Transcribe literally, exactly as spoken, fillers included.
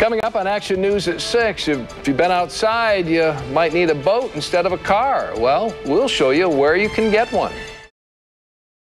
Coming up on Action News at six, if you've been outside, you might need a boat instead of a car. Well, we'll show you where you can get one.